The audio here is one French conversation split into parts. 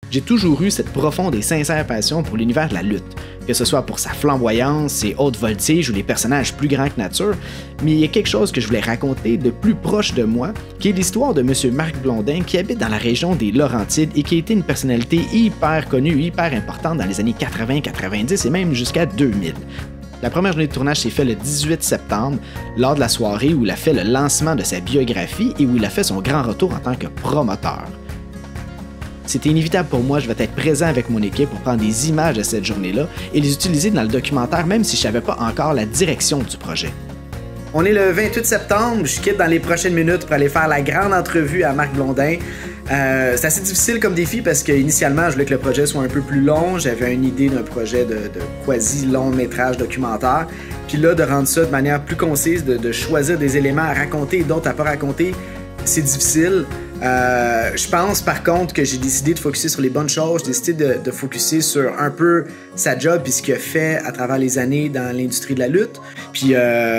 J'ai toujours eu cette profonde et sincère passion pour l'univers de la lutte, que ce soit pour sa flamboyance, ses hautes voltiges ou les personnages plus grands que nature, mais il y a quelque chose que je voulais raconter de plus proche de moi, qui est l'histoire de M. Marc Blondin qui habite dans la région des Laurentides et qui a été une personnalité hyper connue, hyper importante dans les années 80, 90 et même jusqu'à 2000. La première journée de tournage s'est faite le 18 septembre, lors de la soirée où il a fait le lancement de sa biographie et où il a fait son grand retour en tant que promoteur. C'était inévitable pour moi, je vais être présent avec mon équipe pour prendre des images de cette journée-là et les utiliser dans le documentaire même si je ne savais pas encore la direction du projet. On est le 28 septembre, je quitte dans les prochaines minutes pour aller faire la grande entrevue à Marc Blondin. C'est assez difficile comme défi parce qu'initialement, je voulais que le projet soit un peu plus long. J'avais une idée d'un projet de quasi-long métrage documentaire. Puis là, de rendre ça de manière plus concise, de choisir des éléments à raconter et d'autres à pas raconter, c'est difficile. Je pense par contre que j'ai décidé de focusser sur les bonnes choses. J'ai décidé de focusser sur un peu sa job et ce qu'il a fait à travers les années dans l'industrie de la lutte. Puis,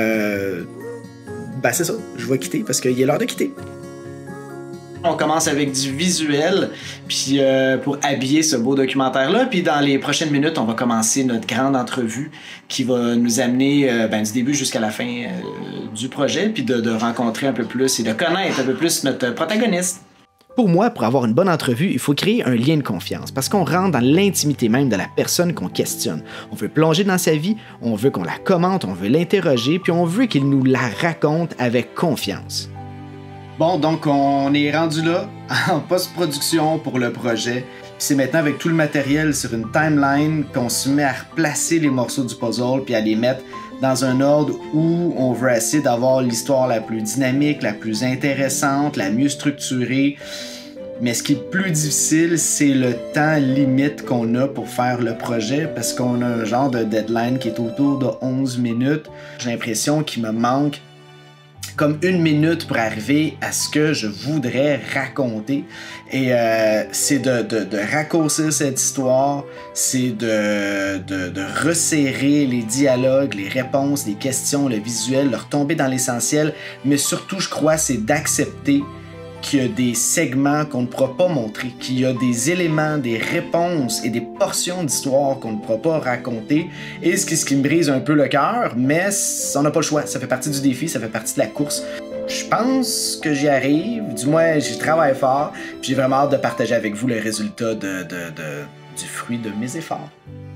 c'est ça, je vais quitter parce qu'il est l'heure de quitter. On commence avec du visuel puis pour habiller ce beau documentaire-là. Puis dans les prochaines minutes, on va commencer notre grande entrevue qui va nous amener du début jusqu'à la fin du projet, puis de rencontrer un peu plus et de connaître un peu plus notre protagoniste. Pour moi, pour avoir une bonne entrevue, il faut créer un lien de confiance parce qu'on rentre dans l'intimité même de la personne qu'on questionne. On veut plonger dans sa vie, on veut qu'on la commente, on veut l'interroger, puis on veut qu'il nous la raconte avec confiance. Bon, donc on est rendu là, en post-production pour le projet. Puis c'est maintenant avec tout le matériel sur une timeline qu'on se met à replacer les morceaux du puzzle puis à les mettre dans un ordre où on veut essayer d'avoir l'histoire la plus dynamique, la plus intéressante, la mieux structurée. Mais ce qui est plus difficile, c'est le temps limite qu'on a pour faire le projet parce qu'on a un genre de deadline qui est autour de 11 minutes. J'ai l'impression qu'il me manque comme 1 minute pour arriver à ce que je voudrais raconter. Et c'est de raccourcir cette histoire, c'est de resserrer les dialogues, les réponses, les questions, le visuel, de retomber dans l'essentiel. Mais surtout, je crois, c'est d'accepter qu'il y a des segments qu'on ne pourra pas montrer, qu'il y a des éléments, des réponses et des portions d'histoire qu'on ne pourra pas raconter. Et ce qui me brise un peu le cœur, mais on n'a pas le choix. Ça fait partie du défi, ça fait partie de la course. Je pense que j'y arrive, du moins j'y travaille fort, puis j'ai vraiment hâte de partager avec vous le résultat du fruit de mes efforts.